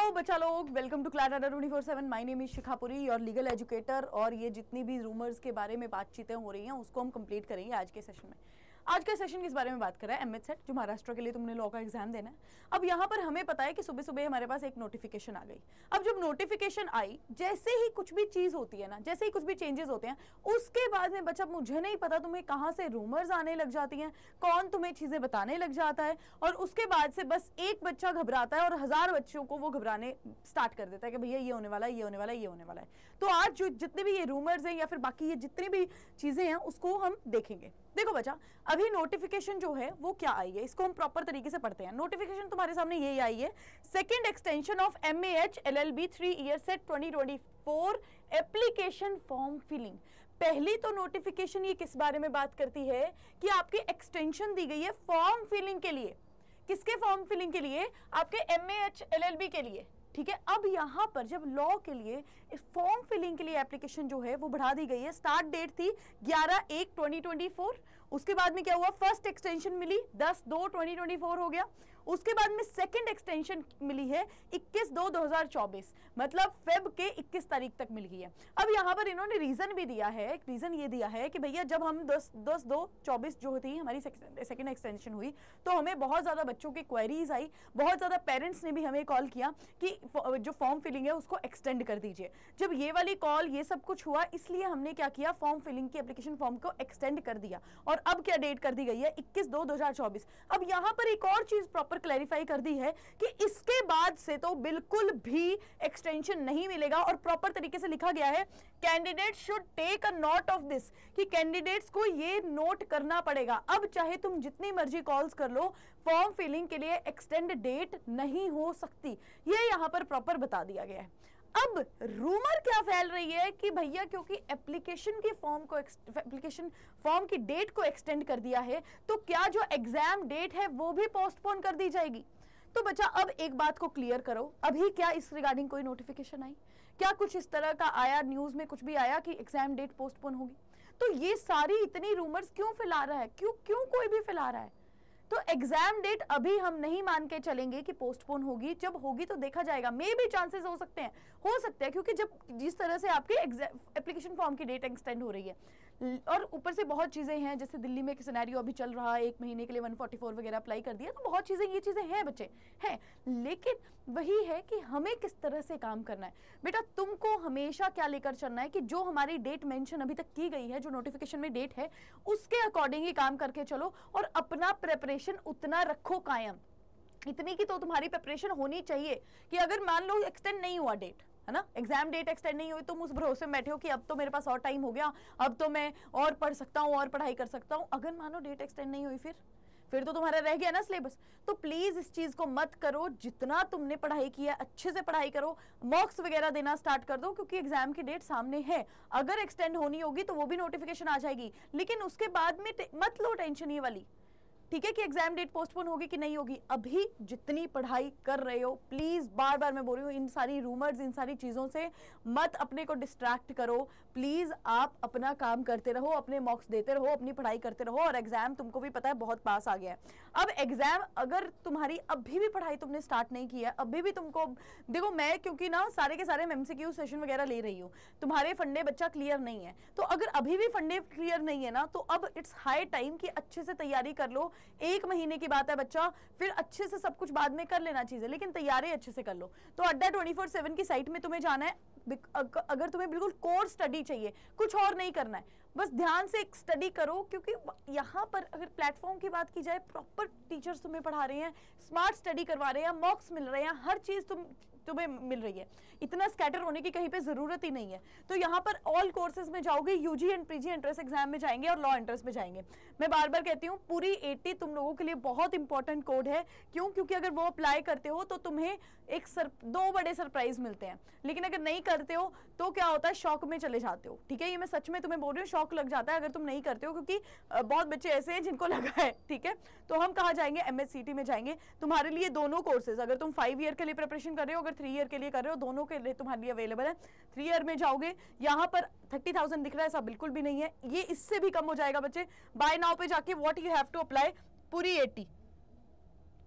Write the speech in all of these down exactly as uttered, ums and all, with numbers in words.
Hello बच्चा लोग, welcome to class Adda twenty four seven. My name is Shikhapuri, your legal educator. और ये जितनी भी रूमर्स के बारे में बातचीतें हो रही हैं उसको हम कंप्लीट करेंगे आज के सेशन में। आज का सेशन किस बारे में बात कर रहा है? एमएच सेट, जो महाराष्ट्र के लिए तुमने लॉ का एग्जाम देना है। अब यहाँ पर हमें पता है कि सुबह सुबह हमारे पास एक नोटिफिकेशन आ गई। अब जब नोटिफिकेशन आई, जैसे ही कुछ भी चीज होती है ना, जैसे ही कुछ भी चेंजेस होते हैं, उसके बाद में बच्चा मुझे नहीं पता तुम्हें कहाँ से रूमर्स आने लग जाती हैं, कौन तुम्हें चीजें बताने लग जाता है, और उसके बाद से बस एक बच्चा घबराता है और हजार बच्चों को वो घबराने स्टार्ट कर देता है कि भैया ये होने वाला है, ये होने वाला है, ये होने वाला है। तो आज जो जितने भी ये रूमर्स हैं या फिर बाकी ये जितनी भी चीजें हैं उसको हम देखेंगे। देखो बच्चा, अभी नोटिफिकेशन जो है वो क्या आई है, इसको हम प्रॉपर तरीके से पढ़ते हैं। नोटिफिकेशन तुम्हारे सामने ये आई है, second extension of MAH LLB three year CET twenty twenty four application form filling. पहली तो नोटिफिकेशन ये किस बारे में बात करती है कि आपकी एक्सटेंशन दी गई है फॉर्म फिलिंग के लिए। किसके फॉर्म फिलिंग के लिए? आपके एमएएच एलएलबी के लिए। ठीक है, अब यहां पर जब लॉ के लिए इस फॉर्म फिलिंग के लिए एप्लीकेशन जो है वो बढ़ा दी गई है। स्टार्ट डेट थी ग्यारह एक ट्वेंटी ट्वेंटी फोर। उसके बाद में क्या हुआ? फर्स्ट एक्सटेंशन मिली दस दो ट्वेंटी ट्वेंटी फोर हो गया। उसके बाद में सेकंड एक्सटेंशन मिली है इक्कीस दो दो हजार चौबीस, मतलब फेब के इक्कीस तारीख तक मिल गई है। अब यहां पर इन्होंने रीजन भी दिया है, रीजन ये दिया है कि भैया जब हम दस दस दो चौबीस जो थी हमारी सेकंड एक्सटेंशन हुई तो हमें बहुत ज्यादा बच्चों की क्वेरीज आई, बहुत ज्यादा पेरेंट्स ने भी हमें कॉल किया कि जो फॉर्म फिलिंग है उसको एक्सटेंड कर दीजिए। जब ये वाली कॉल ये सब कुछ हुआ, इसलिए हमने क्या किया, फॉर्म फिलिंग की एप्लीकेशन फॉर्म को एक्सटेंड कर दिया। और अब क्या डेट कर दी गई है? इक्कीस दो दो हजार चौबीस। अब यहां पर एक और चीज प्रॉपर क्लैरिफाई कर दी है कि इसके बाद से तो बिल्कुल भी एक्सटेंशन नहीं मिलेगा। और प्रॉपर तरीके से लिखा गया है, candidate should take a note of this, कि कैंडिडेट्स को ये नोट करना पड़ेगा। अब चाहे तुम जितनी मर्जी कॉल्स कर लो, फॉर्म फिलिंग के लिए एक्सटेंड डेट नहीं हो सकती। ये यहां पर प्रॉपर बता दिया गया है। अब रूमर क्या फैल रही है कि भैया क्योंकि एप्लीकेशन की फॉर्म को एप्लीकेशन फॉर्म की डेट को एक्सटेंड कर दिया है, तो क्या जो एग्जाम डेट है वो भी पोस्टपोन कर दी जाएगी? तो बच्चा अब एक बात को क्लियर करो, अभी क्या इस रिगार्डिंग कोई नोटिफिकेशन आई? क्या कुछ इस तरह का आया, न्यूज में कुछ भी आया कि एग्जाम डेट पोस्टपोन होगी? तो ये सारी इतनी रूमर्स क्यों फैला रहा है? क्यों क्यों कोई भी फैला रहा है? तो एग्जाम डेट अभी हम नहीं मान के चलेंगे कि पोस्टपोन होगी। जब होगी तो देखा जाएगा, मे भी चांसेस हो सकते हैं हो सकते हैं क्योंकि जब जिस तरह से आपके एप्लीकेशन फॉर्म की डेट एक्सटेंड हो रही है और ऊपर से बहुत चीजें हैं, जैसे दिल्ली में एक सिनेरियो अभी चल रहा है, एक महीने के लिए वन फोर्टी फोर वगैरह अप्लाई कर दिया, तो बहुत चीजें ये चीजें हैं बच्चे हैं। लेकिन वही है कि हमें किस तरह से काम करना है। बेटा तुमको हमेशा क्या लेकर चलना है कि जो हमारी डेट मेंशन अभी तक की गई है, जो नोटिफिकेशन में डेट है, उसके अकॉर्डिंग ही काम करके चलो और अपना प्रेपरेशन उतना रखो कायम। इतनी की तो तुम्हारी प्रिपरेशन होनी चाहिए कि अगर मान लो एक्सटेंड नहीं हुआ डेट, है ना, एग्जाम डेट एक्सटेंड नहीं हुई, तुम उस भरोसे में बैठे हो कि अब तो मेरे पास और टाइम हो गया, अब तो मैं और पढ़ सकता हूं और पढ़ाई कर सकता हूं। अगर मानो डेट एक्सटेंड नहीं हुई, फिर फिर तो तुम्हारा रह गया ना सिलेबस। तो प्लीज इस चीज को मत करो। जितना तुमने पढ़ाई किया अच्छे से पढ़ाई करो, मॉक्स वगैरह देना स्टार्ट कर दो, क्योंकि एग्जाम की डेट सामने है। अगर एक्सटेंड होनी होगी तो वो भी नोटिफिकेशन आ जाएगी, लेकिन उसके बाद में मत लो टेंशन ये वाली, ठीक है, कि एग्जाम डेट पोस्टपोन होगी कि नहीं होगी। अभी जितनी पढ़ाई कर रहे हो, प्लीज बार बार मैं बोल रही हूँ, इन सारी रूमर्स, इन सारी चीजों से मत अपने को डिस्ट्रैक्ट करो। प्लीज आप अपना काम करते रहो, अपने मॉक्स देते रहो, अपनी पढ़ाई करते रहो। और एग्जाम तुमको भी पता है बहुत पास आ गया है। अब एग्जाम अगर तुम्हारी अभी भी पढ़ाई तुमने स्टार्ट नहीं की है, अभी भी तुमको देखो, मैं क्योंकि ना सारे के सारे एमसीक्यू सेशन वगैरह ले रही हूँ, तुम्हारे फंडे बच्चा क्लियर नहीं है, तो अगर अभी भी फंडे क्लियर नहीं है ना, तो अब इट्स हाई टाइम कि अच्छे से तैयारी कर लो। एक महीने की बात है बच्चा, फिर अच्छे से सब कुछ बाद में कर लेना चीजें, लेकिन तैयारी अच्छे से कर लो। तो अड्डा ट्वेंटी फोर सेवन की साइट में तुम्हें जाना है। अगर तुम्हें बिल्कुल कोर स्टडी चाहिए, कुछ और नहीं करना है, बस ध्यान से एक स्टडी करो, क्योंकि यहाँ पर अगर प्लेटफॉर्म की बात की जाए, प्रॉपर टीचर्स तुम्हें पढ़ा रहे हैं, स्मार्ट स्टडी करवा रहे हैं, मॉक्स मिल रहे हैं, हर चीज तुम तुम्हें मिल रही है। इतना स्कैटर होने की कहीं पे जरूरत ही नहीं है। तो यहाँ पर ऑल कोर्सेज में जाओगे, UG and PG entrance exam में जाएंगे और लॉ एंट्रेंस में जाएंगे। मैं बार बार कहती हूँ, पूरी अस्सी तुम लोगों के लिए बहुत इंपॉर्टेंट कोड है। क्यों? क्योंकि अगर वो अप्लाई करते हो तो तुम्हें एक सर, दो बड़े सरप्राइज मिलते हैं, लेकिन अगर नहीं करते हो तो क्या होता है, शॉक में चले जाते हो। ठीक है, ये मैं सच में तुम्हें बोल रही हूँ, शॉक लग जाता है अगर तुम नहीं करते हो, क्योंकि बहुत बच्चे ऐसे हैं जिनको लगा है। ठीक है, तो हम कहाँ जाएंगे? एमएचसीटी में जाएंगे। तुम्हारे लिए दोनों कोर्सेज, अगर तुम फाइव ईयर के लिए प्रिपरेशन कर रहे हो, अगर थ्री ईयर के लिए कर रहे हो, दोनों के लिए तुम्हारे लिए अवेलेबल है। थ्री ईयर में जाओगे, यहाँ पर थर्टी थाउजेंड दिख रहा है, ऐसा बिल्कुल भी नहीं है, ये इससे भी कम हो जाएगा बच्चे। बाय नाउ पे जाके what you have to apply, पूरी एटी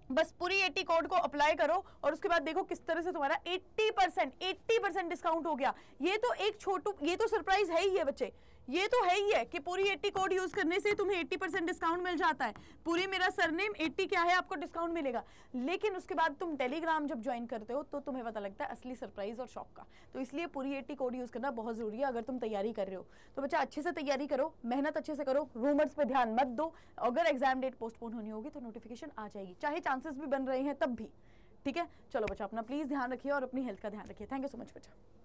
बस पूरी अस्सी कोड को अप्लाई करो और उसके बाद देखो किस तरह से तुम्हारा अस्सी परसेंट अस्सी परसेंट डिस्काउंट हो गया। ये तो एक छोटू, ये तो सरप्राइज है ही है बच्चे, ये तो है ही है कि पूरी अस्सी कोड यूज करने से तुम्हें अस्सी परसेंट डिस्काउंट मिल जाता है। पूरी मेरा सरनेम अस्सी क्या है आपको डिस्काउंट मिलेगा। लेकिन उसके बाद तुम टेलीग्राम जब ज्वाइन करते हो तो तुम्हें पता लगता है असली सरप्राइज और शॉक का। तो इसलिए पूरी अस्सी कोड यूज करना बहुत जरूरी है अगर तुम तैयारी कर रहे हो। तो बच्चा अच्छे से तैयारी करो, मेहनत अच्छे से करो, रूमर्स पे ध्यान मत दो। अगर एग्जाम डेट पोस्टपोन होनी होगी तो नोटिफिकेशन आ जाएगी, चाहे चांसेस भी बन रहे हैं तब भी। ठीक है, चलो बच्चा अपना प्लीज ध्यान रखिए और अपनी हेल्थ का ध्यान रखिए। थैंक यू सो मच बच्चा।